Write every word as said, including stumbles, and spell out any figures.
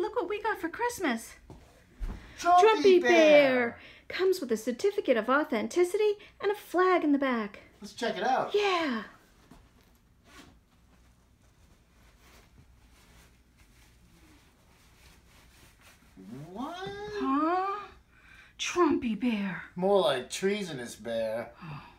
look what we got for Christmas. Trumpy, Trumpy Bear. Bear. Comes with a certificate of authenticity and a flag in the back. Let's check it out. Yeah. What? Huh? Trumpy Bear. More like Treasonous Bear. Oh.